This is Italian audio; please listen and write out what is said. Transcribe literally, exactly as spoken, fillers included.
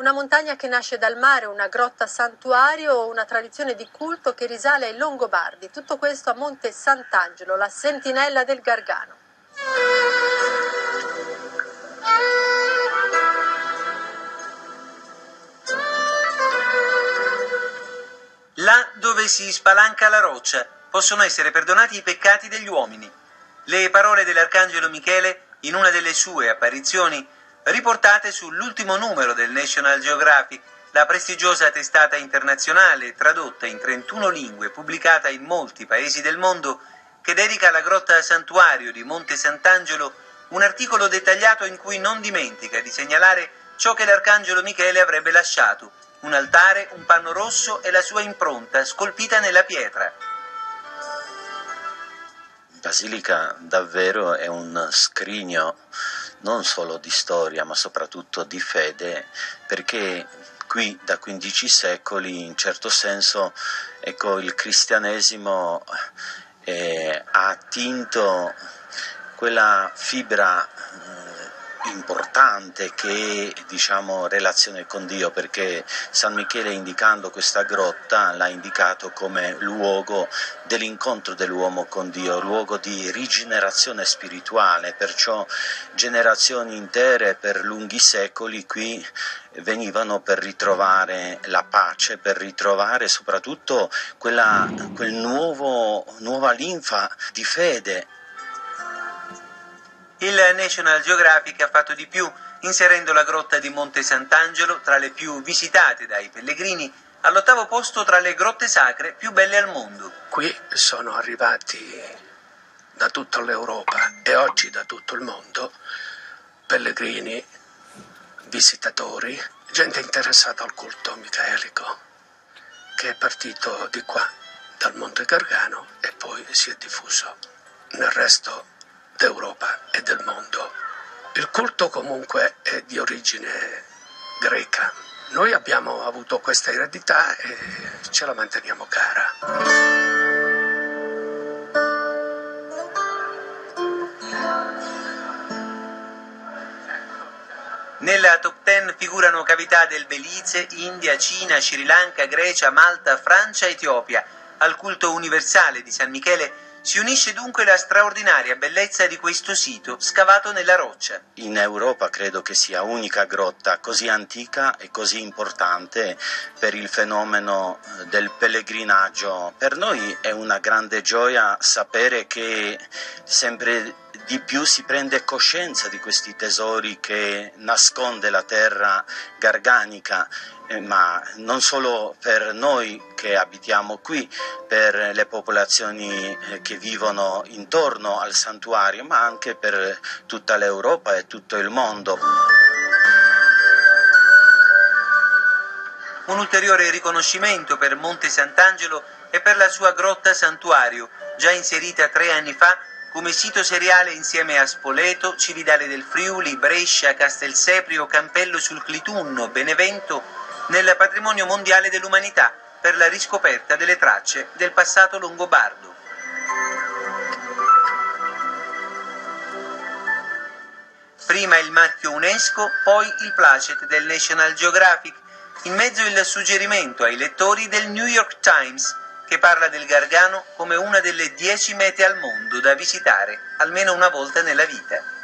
Una montagna che nasce dal mare, una grotta santuario o una tradizione di culto che risale ai Longobardi. Tutto questo a Monte Sant'Angelo, la sentinella del Gargano. Là dove si spalanca la roccia possono essere perdonati i peccati degli uomini. Le parole dell'Arcangelo Michele in una delle sue apparizioni, riportate sull'ultimo numero del National Geographic, la prestigiosa testata internazionale tradotta in trentuno lingue, pubblicata in molti paesi del mondo, che dedica alla grotta santuario di Monte Sant'Angelo un articolo dettagliato in cui non dimentica di segnalare ciò che l'Arcangelo Michele avrebbe lasciato: un altare, un panno rosso e la sua impronta scolpita nella pietra. Basilica davvero è un scrigno non solo di storia ma soprattutto di fede, perché qui da quindici secoli in certo senso ecco, il cristianesimo eh, ha attinto quella fibra importante che è, diciamo, relazione con Dio, perché San Michele, indicando questa grotta, l'ha indicato come luogo dell'incontro dell'uomo con Dio, luogo di rigenerazione spirituale, perciò generazioni intere per lunghi secoli qui venivano per ritrovare la pace, per ritrovare soprattutto quella quel nuovo, nuova linfa di fede. Il National Geographic ha fatto di più, inserendo la grotta di Monte Sant'Angelo tra le più visitate dai pellegrini, all'ottavo posto tra le grotte sacre più belle al mondo. Qui sono arrivati da tutta l'Europa e oggi da tutto il mondo pellegrini, visitatori, gente interessata al culto micaelico, che è partito di qua, dal Monte Gargano, e poi si è diffuso nel resto d'Europa e del mondo. Il culto comunque è di origine greca. Noi abbiamo avuto questa eredità e ce la manteniamo cara. Nella top dieci figurano cavità del Belize, India, Cina, Sri Lanka, Grecia, Malta, Francia, Etiopia. Al culto universale di San Michele si unisce dunque la straordinaria bellezza di questo sito scavato nella roccia. In Europa credo che sia unica grotta così antica e così importante per il fenomeno del pellegrinaggio. Per noi è una grande gioia sapere che sempre di più si prende coscienza di questi tesori che nasconde la terra garganica, eh, ma non solo per noi che abitiamo qui, per le popolazioni eh, che vivono intorno al santuario, ma anche per tutta l'Europa e tutto il mondo. Un ulteriore riconoscimento per Monte Sant'Angelo e per la sua grotta santuario, già inserita tre anni fa come sito seriale insieme a Spoleto, Cividale del Friuli, Brescia, Castelseprio, Campello sul Clitunno, Benevento, nel patrimonio mondiale dell'umanità per la riscoperta delle tracce del passato longobardo. Prima il marchio UNESCO, poi il placet del National Geographic, in mezzo il suggerimento ai lettori del New York Times, che parla del Gargano come una delle dieci mete al mondo da visitare almeno una volta nella vita.